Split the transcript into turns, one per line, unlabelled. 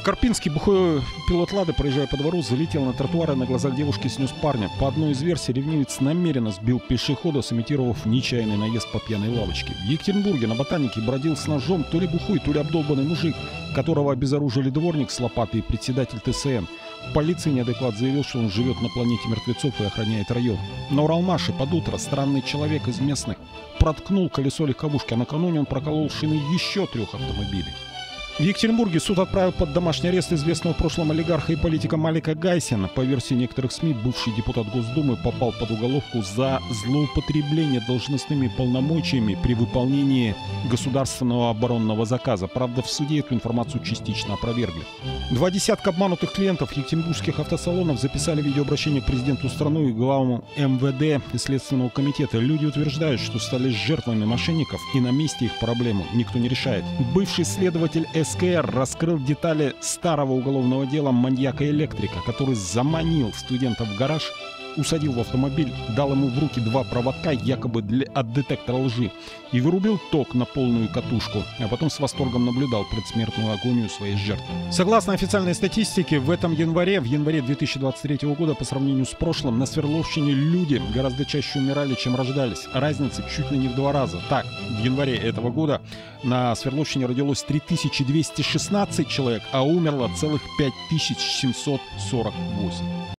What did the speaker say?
Карпинский бухой пилот «Лады», проезжая по двору, залетел на тротуар и на глазах девушки снес парня. По одной из версий, ревнивец намеренно сбил пешехода, сымитировав нечаянный наезд по пьяной лавочке. В Екатеринбурге на Ботанике бродил с ножом то ли бухой, то ли обдолбанный мужик, которого обезоружили дворник с лопатой и председатель ТСН. В полиции неадекват заявил, что он живет на планете мертвецов и охраняет район. На Уралмаше под утро странный человек из местных проткнул колесо легковушки, а накануне он проколол шины еще 3 автомобилей. В Екатеринбурге суд отправил под домашний арест известного в прошлом олигарха и политика Малика Гайсина. По версии некоторых СМИ, бывший депутат Госдумы попал под уголовку за злоупотребление должностными полномочиями при выполнении государственного оборонного заказа. Правда, в суде эту информацию частично опровергли. 2 десятка обманутых клиентов екатеринбургских автосалонов записали видеообращение к президенту страны и главам МВД и Следственного комитета. Люди утверждают, что стали жертвами мошенников, и на месте их проблему никто не решает. Бывший следователь СКР раскрыл детали старого уголовного дела маньяка-электрика, который заманил студента в гараж, усадил в автомобиль, дал ему в руки 2 проводка якобы от детектора лжи и вырубил ток на полную катушку, а потом с восторгом наблюдал предсмертную агонию своей жертвы. Согласно официальной статистике, в январе 2023 года, по сравнению с прошлым, на Свердловщине люди гораздо чаще умирали, чем рождались. Разница чуть ли не в 2 раза. Так, в январе этого года на Свердловщине родилось 3216 человек, а умерло целых 5748.